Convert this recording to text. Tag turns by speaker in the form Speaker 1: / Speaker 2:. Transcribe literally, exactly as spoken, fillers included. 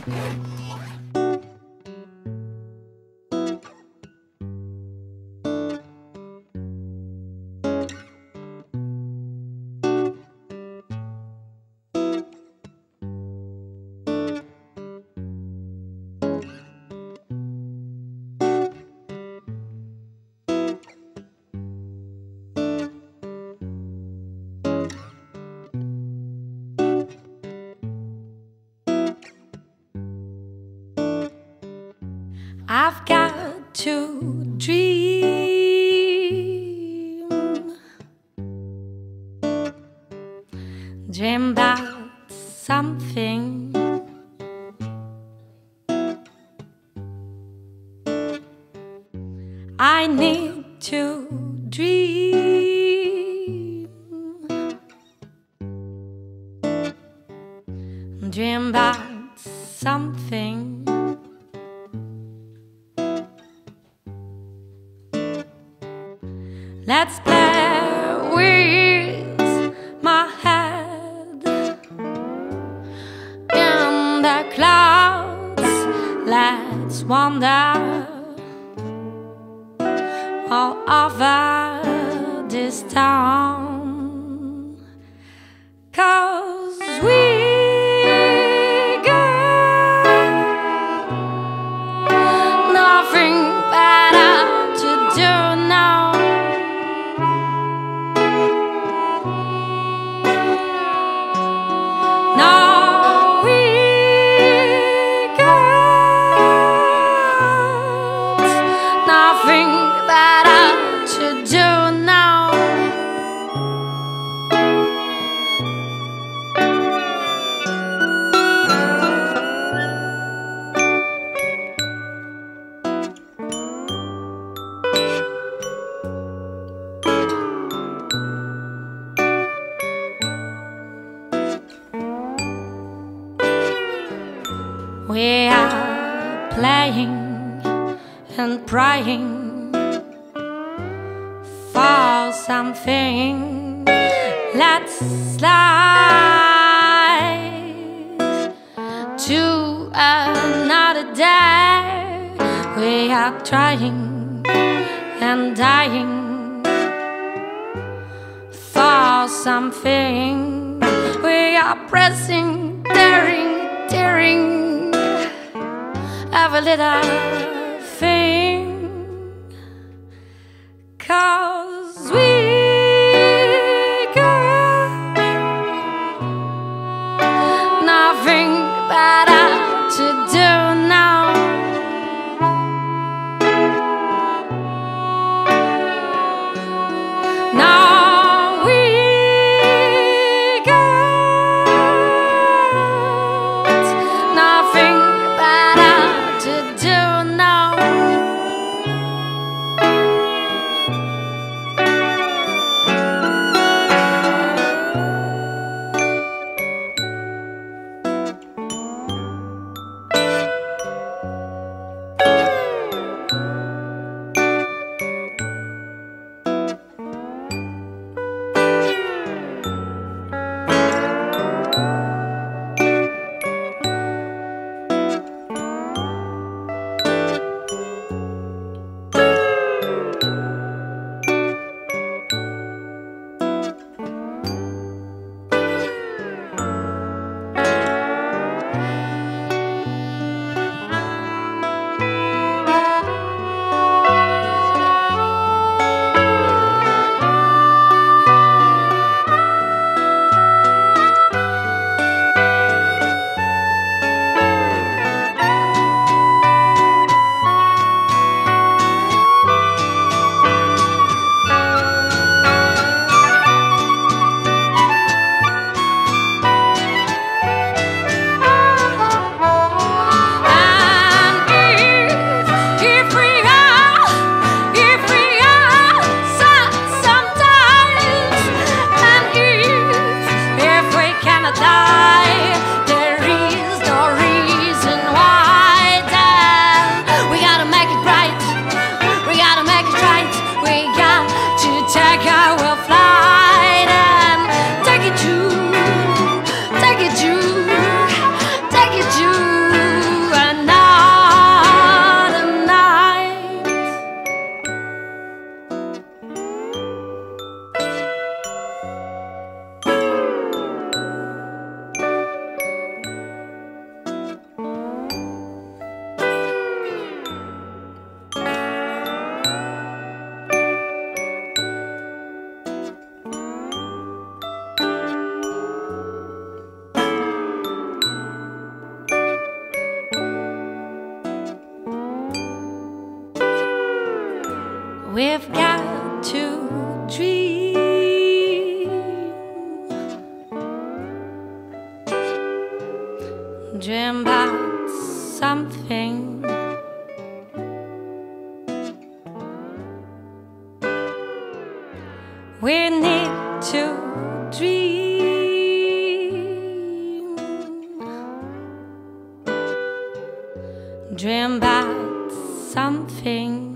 Speaker 1: I've got to dream, dream about something. I need to dream, dream about something. Let's play with my head in the clouds. Let's wander all over this town, 'cause we got nothing better to do now. Nothing better to do now. We are playing and praying for something. Let's slide to another day. We are trying and dying for something. We are pressing, daring, daring every little thing, 'cause we got nothing better to do now. Now we got nothing better to do now. We've got to dream. Dream about something. We need to dream. Dream about something.